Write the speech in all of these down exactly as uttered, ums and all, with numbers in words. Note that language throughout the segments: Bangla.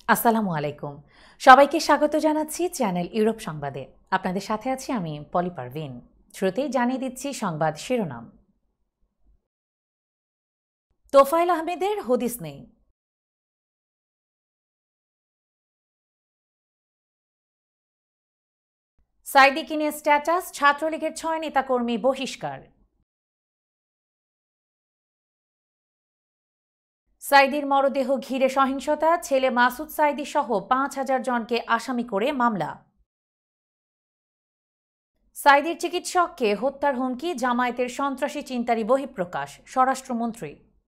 আসসালামু আলাইকুম। সবাইকে স্বাগত জানাচ্ছি চ্যানেল ইউরোপ সংবাদে। আপনাদের সাথে আছি আমি পলি পারভিন। শুরুতেই জানিয়ে দিচ্ছি সংবাদ শিরোনাম। তোফায়েল আহমেদের হদিস নেই। সাইদিকে নিয়ে স্ট্যাটাস, ছাত্রলীগের ছয় নেতাকর্মী বহিষ্কার। সাইদির মরদেহ ঘিরে সহিংসতা, ছেলে মাসুদ সাইদি সহ পাঁচ হাজার জনকে আসামি করে মামলা। সাইদির চিকিৎসককে হত্যার হুমকি, জামায়াতের সন্ত্রাসী চিন্তারই বহিঃপ্রকাশ, স্বরাষ্ট্রমন্ত্রী।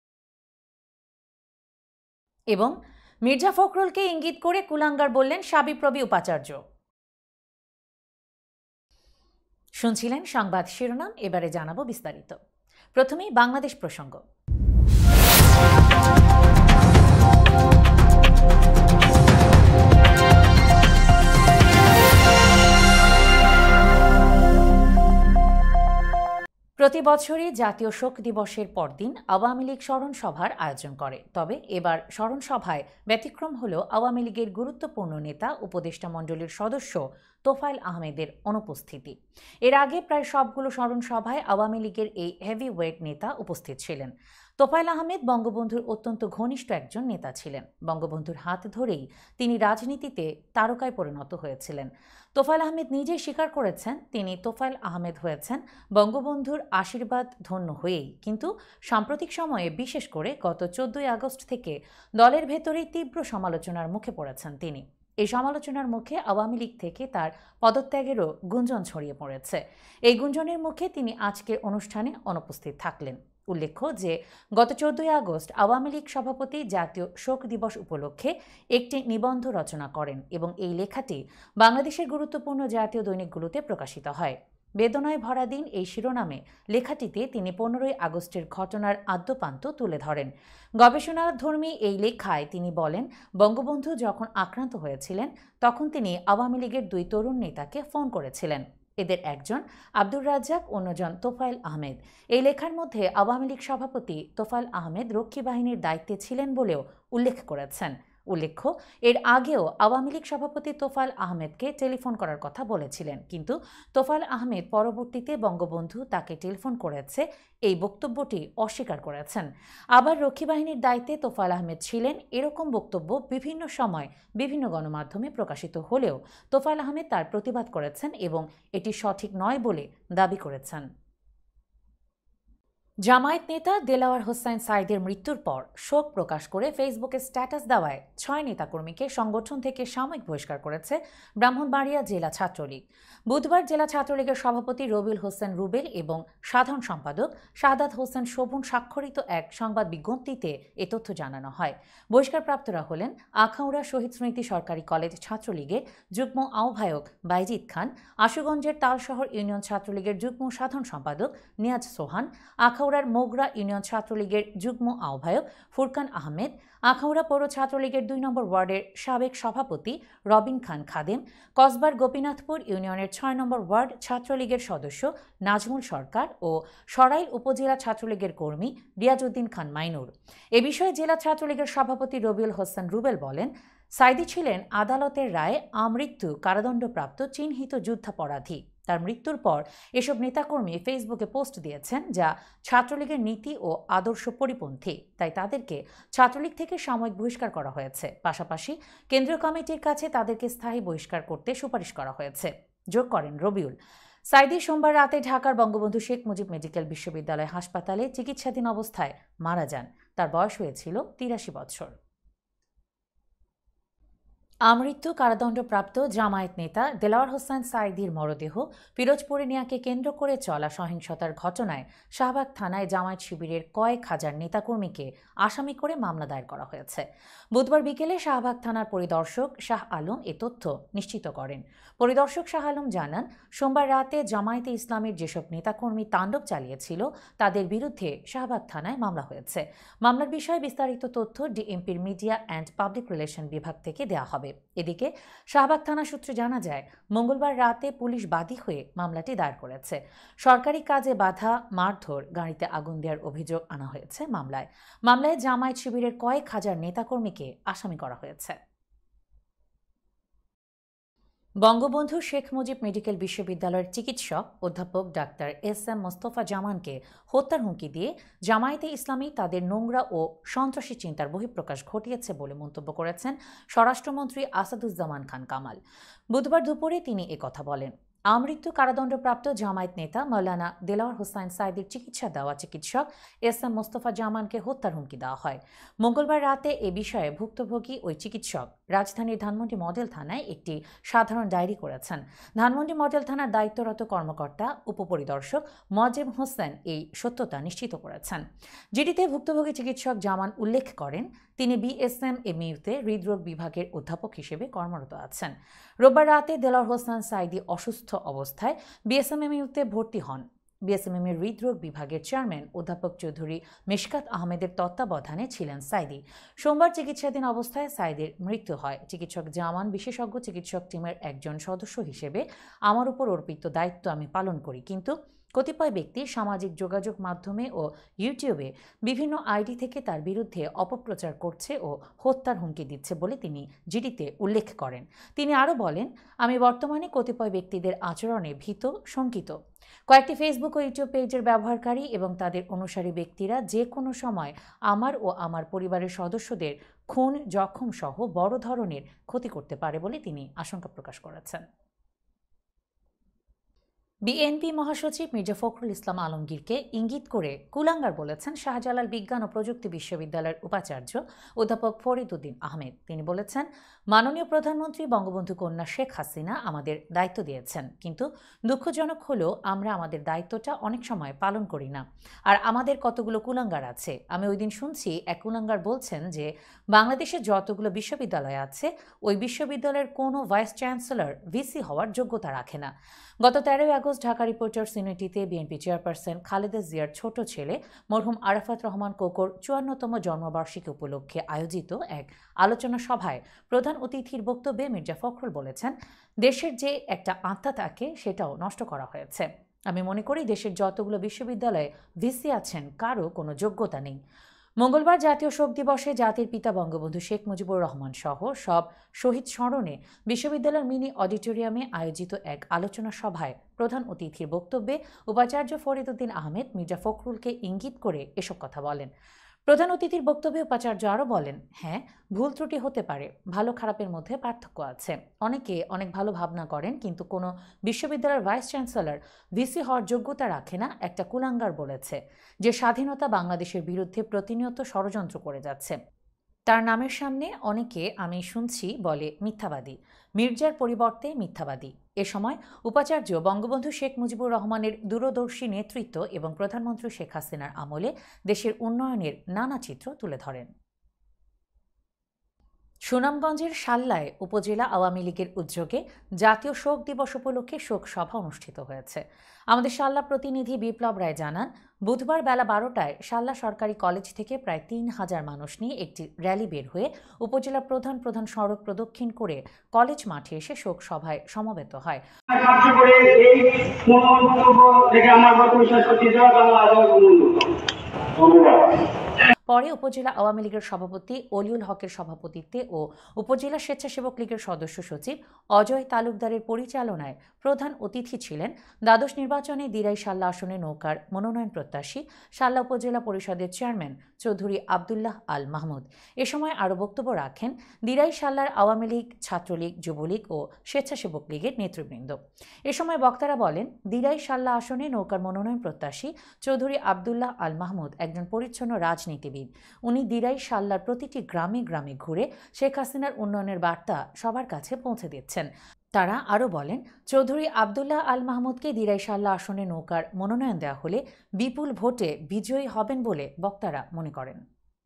এবং মির্জা ফখরুলকে ইঙ্গিত করে কুলাঙ্গার বললেন সাবিপ্রবি উপাচার্য। শুনছিলেন সংবাদ শিরোনাম, এবারে জানাবো বিস্তারিত। প্রথমেই বাংলাদেশ প্রসঙ্গ। প্রতি বছরই জাতীয় শোক দিবসের পরদিন আওয়ামী লীগ স্মরণ সভার আয়োজন করে। তবে এবার স্মরণ সভায় ব্যতিক্রম হল আওয়ামী লীগের গুরুত্বপূর্ণ নেতা উপদেষ্টা মণ্ডলীর সদস্য তোফায়েল আহমেদের অনুপস্থিতি। এর আগে প্রায় সবগুলো স্মরণ সভায় আওয়ামী লীগের এই হেভিওয়েট নেতা উপস্থিত ছিলেন। তোফায়েল আহমেদ বঙ্গবন্ধুর অত্যন্ত ঘনিষ্ঠ একজন নেতা ছিলেন। বঙ্গবন্ধুর হাত ধরেই তিনি রাজনীতিতে তারকায় পরিণত হয়েছিলেন। তোফায়েল আহমেদ নিজেই স্বীকার করেছেন তিনি তোফায়েল আহমেদ হয়েছেন বঙ্গবন্ধুর আশীর্বাদ ধন্য হয়েই। কিন্তু সাম্প্রতিক সময়ে, বিশেষ করে গত চোদ্দই আগস্ট থেকে দলের ভেতরেই তীব্র সমালোচনার মুখে পড়েছেন তিনি। এই সমালোচনার মুখে আওয়ামী লীগ থেকে তার পদত্যাগেরও গুঞ্জন ছড়িয়ে পড়েছে। এই গুঞ্জনের মুখে তিনি আজকের অনুষ্ঠানে অনুপস্থিত থাকলেন। উল্লেখ্য যে গত চোদ্দই আগস্ট আওয়ামী লীগ সভাপতি জাতীয় শোক দিবস উপলক্ষে একটি নিবন্ধ রচনা করেন এবং এই লেখাটি বাংলাদেশের গুরুত্বপূর্ণ জাতীয় দৈনিকগুলোতে প্রকাশিত হয়। বেদনায় ভরা দিন এই শিরোনামে লেখাটিতে তিনি পনেরোই আগস্টের ঘটনার আদ্যপান্ত তুলে ধরেন। গবেষণাধর্মী এই লেখায় তিনি বলেন, বঙ্গবন্ধু যখন আক্রান্ত হয়েছিলেন তখন তিনি আওয়ামী লীগের দুই তরুণ নেতাকে ফোন করেছিলেন। এদের একজন আব্দুর রাজ্জাক, অন্যজন তোফায়েল আহমেদ। এই লেখার মধ্যে আওয়ামী লীগ সভাপতি তোফায়েল আহমেদ রক্ষী বাহিনীর দায়িত্বে ছিলেন বলেও উল্লেখ করেছেন। উল্লেখ্য, এর আগেও আওয়ামী লীগ সভাপতি তোফায়েল আহমেদকে টেলিফোন করার কথা বলেছিলেন, কিন্তু তোফায়েল আহমেদ পরবর্তীতে বঙ্গবন্ধু তাকে টেলিফোন করেছে এই বক্তব্যটি অস্বীকার করেছেন। আবার রক্ষী বাহিনীর দায়িত্বে তোফায়েল আহমেদ ছিলেন, এরকম বক্তব্য বিভিন্ন সময় বিভিন্ন গণমাধ্যমে প্রকাশিত হলেও তোফায়েল আহমেদ তার প্রতিবাদ করেছেন এবং এটি সঠিক নয় বলে দাবি করেছেন। জামায়াত নেতা দেলাওয়ার হোসাইন সাইদের মৃত্যুর পর শোক প্রকাশ করে ফেসবুকে স্ট্যাটাস দেওয়ায় ছয় নেতাকর্মীকে সংগঠন থেকে সাময়িক বহিষ্কার করেছে ব্রাহ্মণবাড়িয়া জেলা ছাত্রলীগ। বুধবার জেলা ছাত্রলীগের সভাপতি রবিউল হোসেন রুবেল এবং সাধারণ সম্পাদক শাহাদাত হোসেন শোভন স্বাক্ষরিত এক সংবাদ বিজ্ঞপ্তিতে এ তথ্য জানানো হয়। বহিষ্কারপ্রাপ্তরা হলেন আখাউড়া শহীদ স্মৃতি সরকারি কলেজ ছাত্রলীগের যুগ্ম আহ্বায়ক বাইজিদ খান, আশুগঞ্জের তালশহর ইউনিয়ন ছাত্রলীগের যুগ্ম সাধারণ সম্পাদক নিয়াজ সোহান, আখাউড়ার মোগরা ইউনিয়ন ছাত্রলীগের যুগ্ম আহ্বায়ক ফুরকান আহমেদ, আখাউড়া পৌর ছাত্রলীগের দুই নম্বর ওয়ার্ডের সাবেক সভাপতি রবিন খান খাদেম, কসবার গোপীনাথপুর ইউনিয়নের ছয় নম্বর ওয়ার্ড ছাত্রলীগের সদস্য নাজমুল সরকার ও সরাইল উপজেলা ছাত্রলীগের কর্মী রিয়াজউদ্দিন খান মাইনুর। এ বিষয়ে জেলা ছাত্রলীগের সভাপতি রবিউল হোসেন রুবেল বলেন, সাইদি ছিলেন আদালতের রায়ে আমৃত্যু কারাদণ্ডপ্রাপ্ত চিহ্নিত যুদ্ধাপরাধী। তার মৃত্যুর পর এসব নেতাকর্মী ফেসবুকে পোস্ট দিয়েছেন যা ছাত্রলীগের নীতি ও আদর্শ পরিপন্থী, তাই তাদেরকে ছাত্রলীগ থেকে সাময়িক বহিষ্কার করা হয়েছে। পাশাপাশি কেন্দ্রীয় কমিটির কাছে তাদেরকে স্থায়ী বহিষ্কার করতে সুপারিশ করা হয়েছে। যোগ করেন রবিউল। সাইদি সোমবার রাতে ঢাকার বঙ্গবন্ধু শেখ মুজিব মেডিকেল বিশ্ববিদ্যালয় হাসপাতালে চিকিৎসাধীন অবস্থায় মারা যান। তার বয়স হয়েছিল তিরাশি বছর। আমৃত্যু কারাদণ্ডপ্রাপ্ত জামায়াত নেতা দেলাওয়ার হোসেন সাইদির মরদেহ পিরোজপুরে নেয়াকে কেন্দ্র করে চলা সহিংসতার ঘটনায় শাহবাগ থানায় জামায়াত শিবিরের কয়েক হাজার নেতাকর্মীকে আসামি করে মামলা দায়ের করা হয়েছে। বুধবার বিকেলে শাহবাগ থানার পরিদর্শক শাহ আলম এ তথ্য নিশ্চিত করেন। পরিদর্শক শাহ আলম জানান, সোমবার রাতে জামায়াতে ইসলামীর যেসব নেতাকর্মী তাণ্ডব চালিয়েছিল তাদের বিরুদ্ধে শাহবাগ থানায় মামলা হয়েছে। মামলার বিষয়ে বিস্তারিত তথ্য ডিএমপির মিডিয়া অ্যান্ড পাবলিক রিলেশন বিভাগ থেকে দেওয়া হবে। এদিকে শাহবাগ থানা সূত্রে জানা যায়, মঙ্গলবার রাতে পুলিশ বাদী হয়ে মামলাটি দায়ের করেছে। সরকারি কাজে বাধা, মারধর, গাড়িতে আগুন দেওয়ার অভিযোগ আনা হয়েছে মামলায়। মামলায় জামায়াত শিবিরের কয়েক হাজার নেতাকর্মীকে আসামি করা হয়েছে। বঙ্গবন্ধু শেখ মুজিব মেডিকেল বিশ্ববিদ্যালয়ের চিকিৎসক অধ্যাপক ডাক্তার এস এম মোস্তফা জামানকে হত্যার হুমকি দিয়ে জামায়াতে ইসলামী তাদের নোংরা ও সন্ত্রাসী চিন্তার বহিঃপ্রকাশ ঘটিয়েছে বলে মন্তব্য করেছেন স্বরাষ্ট্রমন্ত্রী আসাদুজ্জামান খান কামাল। বুধবার দুপুরে তিনি একথা বলেন। আমৃত্যু কারাদণ্ডপ্রাপ্ত জামায়াত নেতা মৌলানা দেলাওয়ার হোসাইন সাইদির চিকিৎসা দেওয়া চিকিৎসক এস এম মোস্তফা জামানকে হত্যার হুমকি দেওয়া হয়। মঙ্গলবার রাতে এ বিষয়ে ভুক্তভোগী ওই চিকিৎসক রাজধানীর ধানমন্ডি মডেল থানায় একটি সাধারণ ডায়েরি করেছেন। ধানমন্ডি মডেল থানার দায়িত্বরত কর্মকর্তা উপপরিদর্শক মজেব হোসেন এই সত্যতা নিশ্চিত করেছেন। জিডিতে ভুক্তভোগী চিকিৎসক জামান উল্লেখ করেন, তিনি বিএসএমএমইউতে হৃদরোগ বিভাগের অধ্যাপক হিসেবে কর্মরত আছেন। রোববার রাতে দেলাওয়ার হোসেন সাইদি অসুস্থ অবস্থায় বিএসএমএমইউতে ভর্তি হন। বিএসএমএমের হৃদরোগ বিভাগের চেয়ারম্যান অধ্যাপক চৌধুরী মিশকাত আহমেদের তত্ত্বাবধানে ছিলেন সাইদি। সোমবার চিকিৎসাধীন অবস্থায় সাইদের মৃত্যু হয়। চিকিৎসক জামান বিশেষজ্ঞ চিকিৎসক টিমের একজন সদস্য হিসেবে আমার উপর অর্পিত দায়িত্ব আমি পালন করি, কিন্তু কতিপয় ব্যক্তি সামাজিক যোগাযোগ মাধ্যমে ও ইউটিউবে বিভিন্ন আইডি থেকে তার বিরুদ্ধে অপপ্রচার করছে ও হত্যার হুমকি দিচ্ছে বলে তিনি জিডিতে উল্লেখ করেন। তিনি আরও বলেন, আমি বর্তমানে কতিপয় ব্যক্তিদের আচরণে ভীত শঙ্কিত। কয়েকটি ফেসবুক ও ইউটিউব পেজের ব্যবহারকারী এবং তাদের অনুসারী ব্যক্তিরা যে কোনো সময় আমার ও আমার পরিবারের সদস্যদের খুন জখম সহ বড় ধরনের ক্ষতি করতে পারে বলে তিনি আশঙ্কা প্রকাশ করেছেন। বিএনপি মহাসচিব মির্জা ফখরুল ইসলাম আলমগীরকে ইঙ্গিত করে কুলাঙ্গার বলেছেন শাহজালাল বিজ্ঞান ও প্রযুক্তি বিশ্ববিদ্যালয়ের উপাচার্য অধ্যাপক ফরিদ উদ্দিন আহমেদ। তিনি বলেছেন, মাননীয় প্রধানমন্ত্রী বঙ্গবন্ধু কন্যা শেখ হাসিনা আমাদের দায়িত্ব দিয়েছেন, কিন্তু দুঃখজনক হলেও আমরা আমাদের দায়িত্বটা অনেক সময় পালন করি না। আর আমাদের কতগুলো কুলাঙ্গার আছে। আমি ওই দিন শুনছি এক কুলাঙ্গার বলছেন যে বাংলাদেশে যতগুলো বিশ্ববিদ্যালয় আছে ওই বিশ্ববিদ্যালয়ের কোনো ভাইস চ্যান্সেলর ভিসি হওয়ার যোগ্যতা রাখে না। গত তেরোই আগস্ট ঢাকা রিপোর্টার্স ইউনিটিতে বিএনপি চেয়ারপারসন খালেদা জিয়ার ছোট ছেলে মরহুম আরাফাত রহমান কোকোর চুয়ান্নতম জন্মবার্ষিকী উপলক্ষে আয়োজিত এক আলোচনা সভায় প্রধান অতিথির বক্তব্যে মির্জা ফখরুল বলেছেন, দেশের যে একটা আত্মা থাকে সেটাও নষ্ট করা হয়েছে। আমি মনে করি দেশের যতগুলো বিশ্ববিদ্যালয়ে ভিসি আছেন কারও কোনো যোগ্যতা নেই। মঙ্গলবার জাতীয় শোক দিবসে জাতির পিতা বঙ্গবন্ধু শেখ মুজিবুর রহমান সহ সব শহীদ স্মরণে বিশ্ববিদ্যালয়ের মিনি অডিটোরিয়ামে আয়োজিত এক আলোচনা সভায় প্রধান অতিথির বক্তব্যে উপাচার্য ফরিদ উদ্দিন আহমেদ মির্জা ফখরুলকে ইঙ্গিত করে এসব কথা বলেন। প্রধান অতিথির বক্তব্যে উপাচার্য আরও বলেন, হ্যাঁ, ভুল ত্রুটি হতে পারে, ভালো খারাপের মধ্যে পার্থক্য আছে। অনেকে অনেক ভালো ভাবনা করেন, কিন্তু কোনো বিশ্ববিদ্যালয়ের ভাইস চ্যান্সেলর ভিসি হওয়ার যোগ্যতা রাখে না একটা কুলাঙ্গার বলেছে, যে স্বাধীনতা বাংলাদেশের বিরুদ্ধে প্রতিনিয়ত ষড়যন্ত্র করে যাচ্ছে। তার নামের সামনে অনেকে আমি শুনছি বলে মিথ্যাবাদী, মির্জার পরিবর্তে মিথ্যাবাদী। এ সময় উপাচার্য বঙ্গবন্ধু শেখ মুজিবুর রহমানের দূরদর্শী নেতৃত্ব এবং প্রধানমন্ত্রী শেখ হাসিনার আমলে দেশের উন্নয়নের নানা চিত্র তুলে ধরেন। সুনামগঞ্জের শাল্লায় উপজেলা আওয়ামী লীগের উদ্যোগে জাতীয় শোক দিবস উপলক্ষে শোক সভা অনুষ্ঠিত হয়েছে। আমাদের শাল্লা প্রতিনিধি বিপ্লব রায় জানান, বুধবার বেলা বারোটায় শাল্লা সরকারি কলেজ থেকে প্রায় তিন হাজার মানুষ নিয়ে একটি র্যালি বের হয়ে উপজেলা প্রধান প্রধান সড়ক প্রদক্ষিণ করে কলেজ মাঠে এসে শোক সভায় সমবেত হয়। পরে উপজেলা আওয়ামী লীগের সভাপতি অলিউল হকের সভাপতিত্বে ও উপজেলা স্বেচ্ছাসেবক লীগের সদস্য সচিব অজয় তালুকদারের পরিচালনায় প্রধান অতিথি ছিলেন দ্বাদশ নির্বাচনে দিরাই শাল্লা আসনে নৌকার মনোনয়ন প্রত্যাশী শাল্লা উপজেলা পরিষদের চেয়ারম্যান চৌধুরী আবদুল্লাহ আল মাহমুদ। এ সময় আরও বক্তব্য রাখেন দিরাই শাল্লার আওয়ামী লীগ, ছাত্রলীগ, যুবলীগ ও স্বেচ্ছাসেবক লীগের নেতৃবৃন্দ। এ সময় বক্তারা বলেন, দিরাই শাল্লা আসনে নৌকার মনোনয়ন প্রত্যাশী চৌধুরী আবদুল্লাহ আল মাহমুদ একজন পরিচ্ছন্ন রাজনীতিবিদ। উনি দিরাই শাল্লার প্রতিটি গ্রামে গ্রামে ঘুরে শেখ হাসিনার উন্নয়নের বার্তা সবার কাছে পৌঁছে দিচ্ছেন। তারা আরও বলেন, চৌধুরী আবদুল্লাহ আল মাহমুদকে দিরাই শাল্লা আসনে নৌকার মনোনয়ন দেওয়া হলে বিপুল ভোটে বিজয়ী হবেন বলে বক্তারা মনে করেন।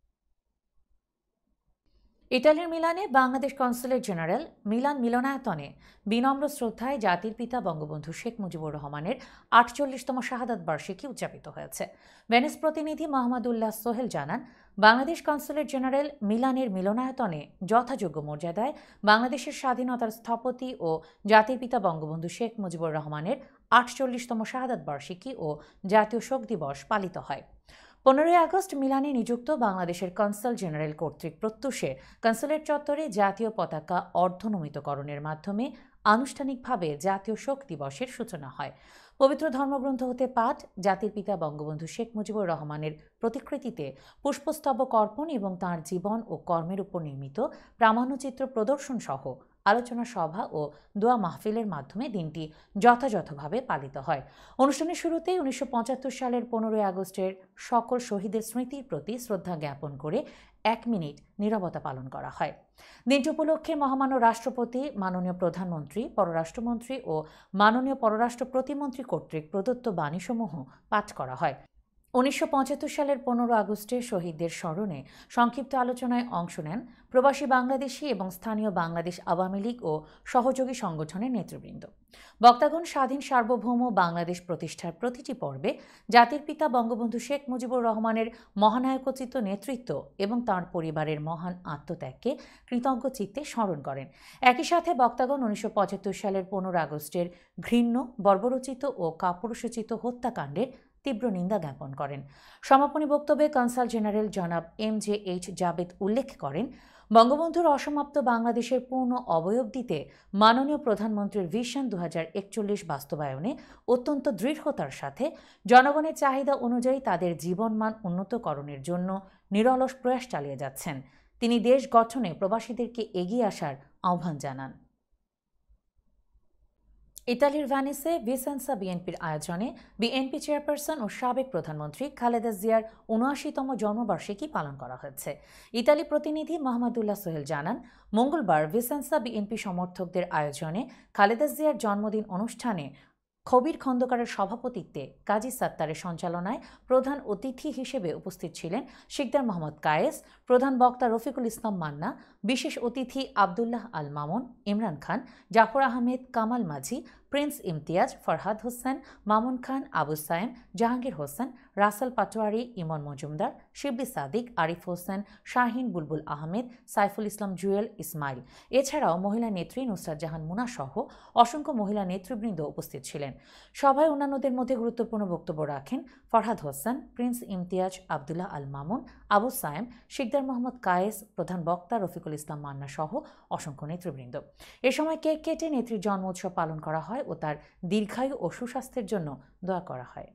ইতালির মিলানে বাংলাদেশ কনসুলেট জেনারেল মিলান মিলনায়তনে বিনম্র শ্রদ্ধায় জাতির পিতা বঙ্গবন্ধু শেখ মুজিবুর রহমানের আটচল্লিশতম শাহাদাত বার্ষিকী উদযাপিত হয়েছে। ভেনিস প্রতিনিধি মোহাম্মদুল্লাহ সোহেল জানান, বাংলাদেশ কনসুলেট জেনারেল মিলানের মিলনায়তনে যথাযোগ্য মর্যাদায় বাংলাদেশের স্বাধীনতার স্থপতি ও জাতির পিতা বঙ্গবন্ধু শেখ মুজিবুর রহমানের আটচল্লিশতম শাহাদাত বার্ষিকী ও জাতীয় শোক দিবস পালিত হয়। পনেরোই আগস্ট মিলানে নিযুক্ত বাংলাদেশের কনসাল জেনারেল কর্তৃক প্রত্যুষে কনসুলেট চত্বরে জাতীয় পতাকা অর্ধনমিতকরণের মাধ্যমে আনুষ্ঠানিকভাবে জাতীয় শোক দিবসের সূচনা হয়। পবিত্র ধর্মগ্রন্থ হতে পাঠ, জাতির পিতা বঙ্গবন্ধু শেখ মুজিবুর রহমানের প্রতিকৃতিতে পুষ্পস্তবক অর্পণ এবং তাঁর জীবন ও কর্মের উপর নির্মিত প্রামাণ্যচিত্র প্রদর্শন সহ আলোচনা সভা ও দোয়া মাহফিলের মাধ্যমে দিনটি যথাযথভাবে পালিত হয়। অনুষ্ঠানের শুরুতেই উনিশশো পঁচাত্তর সালের পনেরোই আগস্টের সকল শহীদের স্মৃতির প্রতি শ্রদ্ধা জ্ঞাপন করে এক মিনিট নীরবতা পালন করা হয়। দিনটি উপলক্ষে মহামান্য রাষ্ট্রপতি, মাননীয় প্রধানমন্ত্রী, পররাষ্ট্রমন্ত্রী ও মাননীয় পররাষ্ট্র প্রতিমন্ত্রী কর্তৃক প্রদত্ত বাণীসমূহ পাঠ করা হয়। উনিশশো পঁচাত্তর সালের পনেরো আগস্টে শহীদদের স্মরণে সংক্ষিপ্ত আলোচনায় অংশ নেন প্রবাসী বাংলাদেশি এবং স্থানীয় বাংলাদেশ আওয়ামী লীগ ও সহযোগী সংগঠনের নেতৃবৃন্দ। বক্তাগণ স্বাধীন সার্বভৌম বাংলাদেশ প্রতিষ্ঠার প্রতিটি পর্বে জাতির পিতা বঙ্গবন্ধু শেখ মুজিবুর রহমানের মহানায়কোচিত নেতৃত্ব এবং তাঁর পরিবারের মহান আত্মত্যাগকে কৃতজ্ঞ চিত্তে স্মরণ করেন। একই সাথে বক্তাগণ উনিশশো পঁচাত্তর সালের পনেরো আগস্টের ঘৃণ্য, বর্বরোচিত ও কাপুরুষোচিত হত্যাকাণ্ডের তীব্র নিন্দা জ্ঞাপন করেন। সমাপনী বক্তব্যে কনসাল জেনারেল জনাব এম জে এইচ জাবেদ উল্লেখ করেন, বঙ্গবন্ধুর অসমাপ্ত বাংলাদেশের পূর্ণ অবয়ব দিতে মাননীয় প্রধানমন্ত্রীর ভিশন দু হাজার একচল্লিশ বাস্তবায়নে অত্যন্ত দৃঢ়তার সাথে জনগণের চাহিদা অনুযায়ী তাদের জীবনমান উন্নতকরণের জন্য নিরলস প্রয়াস চালিয়ে যাচ্ছেন। তিনি দেশ গঠনে প্রবাসীদেরকে এগিয়ে আসার আহ্বান জানান। ইতালির ভ্যানিসে ভিসেন্সা বিএনপির আয়োজনে বিএনপি চেয়ারপারসন ও সাবেক প্রধানমন্ত্রী খালেদা জিয়ার উনআশিতম জন্মবার্ষিকী পালন করা হয়েছে। ইতালি প্রতিনিধি মোহাম্মদুল্লাহ সোহেল জানান, মঙ্গলবার ভিসেন্সা বিএনপি সমর্থকদের আয়োজনে খালেদা জিয়ার জন্মদিন অনুষ্ঠানে খবির খন্দকারের সভাপতিত্বে কাজী সাত্তারের সঞ্চালনায় প্রধান অতিথি হিসেবে উপস্থিত ছিলেন শিকদার মোহাম্মদ কায়েস, প্রধান বক্তা রফিকুল ইসলাম মান্না, বিশেষ অতিথি আবদুল্লাহ আল মামুন, ইমরান খান, জাফর আহমেদ, কামাল মাঝি, প্রিন্স ইমতিয়াজ, ফরহাদ হোসেন, মামুন খান, আবু সায়েম, জাহাঙ্গীর হোসেন, রাসেল পাটোয়ারি, ইমন মজুমদার, শিবলি সাদিক, আরিফ হোসেন, শাহিন বুলবুল আহমেদ, সাইফুল ইসলাম জুয়েল, ইসমাইল। এছাড়াও মহিলা নেত্রী নুসরাত জাহান মুনা সহ অসংখ্য মহিলা নেতৃবৃন্দ উপস্থিত ছিলেন। সভায় অন্যান্যদের মধ্যে গুরুত্বপূর্ণ বক্তব্য রাখেন ফরহাদ হোসেন, প্রিন্স ইমতিয়াজ, আবদুল্লাহ আল মামুন, আবু সায়েম, শিকদার মোহাম্মদ কায়েস, প্রধান বক্তা রফিকুল ইসলাম মান্না সহ অসংখ্য নেতৃবৃন্দ। এ সময় কেক কেটে নেত্রীর জন্ম উৎসব পালন করা হয় ও তার দীর্ঘায়ু ও সুস্বাস্থ্যের জন্য দোয়া করা হয়।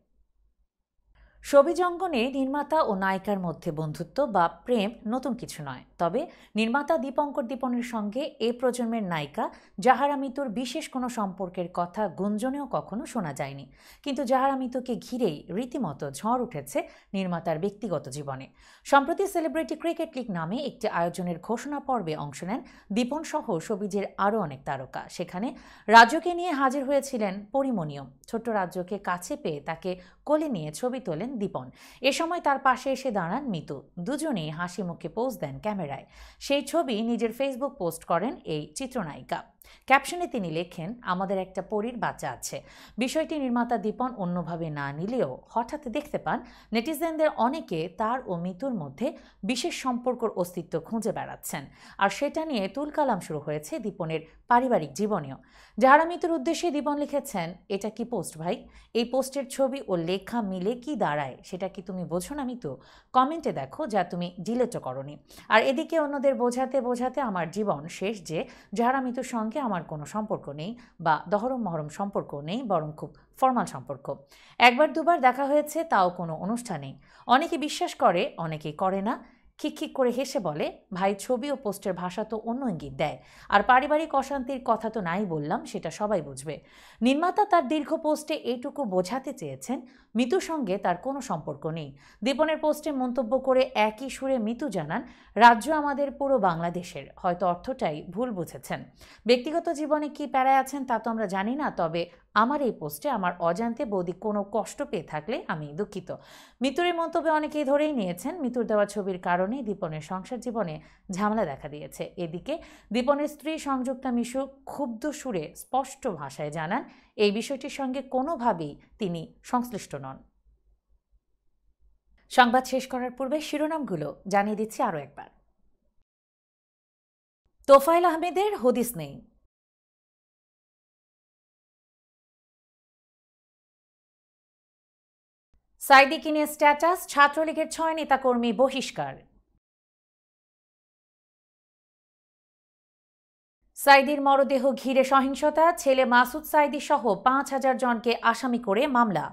ছবিজ অঙ্গনে নির্মাতা ও নায়িকার মধ্যে বন্ধুত্ব বা প্রেম নতুন কিছু নয়, তবে নির্মাতা দীপঙ্কর দীপনের সঙ্গে এ প্রজন্মের নায়িকা জাহারা মিতুর বিশেষ কোনো সম্পর্কের কথা গুঞ্জনেও কখনো শোনা যায়নি। কিন্তু জাহারা মিতুকে ঘিরেই রীতিমতো ঝড় উঠেছে নির্মাতার ব্যক্তিগত জীবনে। সম্প্রতি সেলিব্রিটি ক্রিকেট লিগ নামে একটি আয়োজনের ঘোষণা পর্বে অংশ নেন দীপন সহ ছবিজের আরও অনেক তারকা। সেখানে রাজ্যকে নিয়ে হাজির হয়েছিলেন পরিমণিও। ছোট্ট রাজ্যকে কাছে পেয়ে তাকে কোলে নিয়ে ছবি তোলেন দীপন। এ সময় তার পাশে এসে দাঁড়ান মিতু। দুজনেই হাসি মুখে পোজ দেন ক্যামেরায়। সেই ছবি নিজের ফেসবুক পোস্ট করেন এই চিত্রনায়িকা। ক্যাপশনে তিনি লেখেন, আমাদের একটা পরীর বাচ্চা আছে। বিষয়টি নির্মাতা দীপন অন্যভাবে না নিলেও হঠাৎ দেখতে পান নেটিজেনদের অনেকে তার ও মিতুর মধ্যে বিশেষ সম্পর্কর অস্তিত্ব খুঁজে বেড়াচ্ছেন। আর সেটা নিয়ে তুলকালাম শুরু হয়েছে দীপনের পারিবারিক জীবনেও। যাহারা মিতুর উদ্দেশ্যে দীপন লিখেছেন, এটা কি পোস্ট ভাই? এই পোস্টের ছবি ও লেখা মিলে কি দাঁড়ায় সেটা কি তুমি বোঝো না মিতু? কমেন্টে দেখো যা তুমি ডিলেটও করনি। আর এদিকে অন্যদের বোঝাতে বোঝাতে আমার জীবন শেষ যে যাহারা মিতুর সঙ্গে আমার কোনো সম্পর্ক নেই বা দহরম মহরম সম্পর্ক নেই, বরং খুব ফর্মাল সম্পর্ক। একবার দুবার দেখা হয়েছে, তাও কোনো অনুষ্ঠানে। অনেকে বিশ্বাস করে, অনেকে করে না। খিকখিক করে হেসে বলে, ভাই ছবি ও পোস্টের ভাষা তো অন্য ইঙ্গিত দেয়। আর পারিবারিক অশান্তির কথা তো নাই বললাম, সেটা সবাই বুঝবে। নির্মাতা তার দীর্ঘ পোস্টে এইটুকু বোঝাতে চেয়েছেন মিতুর সঙ্গে তার কোনো সম্পর্ক নেই। দীপনের পোস্টে মন্তব্য করে একই সুরে মিতু জানান, রাজ্য আমাদের পুরো বাংলাদেশের, হয়তো অর্থটাই ভুল বুঝেছেন। ব্যক্তিগত জীবনে কি প্যারায় আছেন তা তো আমরা জানি না, তবে আমার এই পোস্টে আমার অজান্তে বৌদি কোনো কষ্ট পেয়ে থাকলে আমি দুঃখিত। মিতুর এই মন্তব্যে অনেকেই ধরেই নিয়েছেন মিতুর দেওয়া ছবির কারণে দীপনের সংসার জীবনে ঝামেলা দেখা দিয়েছে। এদিকে দীপনের স্ত্রী সংযুক্তা মিশু ক্ষুব্ধ সুরে স্পষ্ট ভাষায় জানান, এই বিষয়টির সঙ্গে কোনোভাবেই তিনি সংশ্লিষ্ট নন। সংবাদ শেষ করার পূর্বে শিরোনামগুলো জানিয়ে দিচ্ছি আরও একবার। তোফায়েল আহমেদের হদিস নেই। সাইদিকে নিয়ে স্ট্যাটাস, ছাত্রলীগের ছয় নেতাকর্মী বহিষ্কার। সাইদির মরদেহ ঘিরে সহিংসতা, ছেলে মাসুদ সাইদি সহ পাঁচ হাজার জনকে আসামি করে মামলা।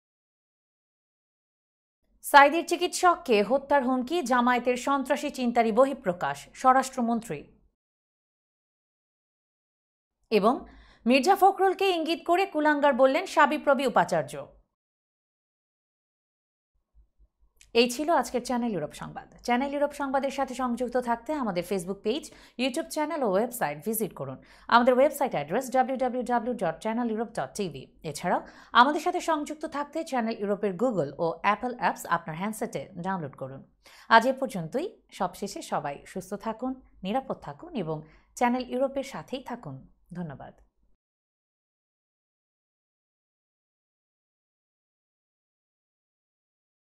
সাইদির চিকিৎসককে হত্যার হুমকি, জামায়াতের সন্ত্রাসী চিন্তারই বহিঃপ্রকাশ, স্বরাষ্ট্রমন্ত্রী। এবং মির্জা ফখরুলকে ইঙ্গিত করে কুলাঙ্গার বললেন সাবিপ্রবি উপাচার্য। এই ছিল আজকের চ্যানেল ইউরোপ সংবাদ। চ্যানেল ইউরোপ সংবাদের সাথে সংযুক্ত থাকতে আমাদের ফেসবুক পেজ, ইউটিউব চ্যানেল ও ওয়েবসাইট ভিজিট করুন। আমাদের website address W W W dot channel Europe dot TV. এছাড়াও আমাদের সাথে সংযুক্ত থাকতে চ্যানেল ইউরোপের গুগল ও অ্যাপল অ্যাপস আপনার হ্যান্ডসেটে ডাউনলোড করুন। আজ এ পর্যন্তই। সবশেষে সবাই সুস্থ থাকুন, নিরাপদ থাকুন এবং চ্যানেল ইউরোপের সাথেই থাকুন। ধন্যবাদ।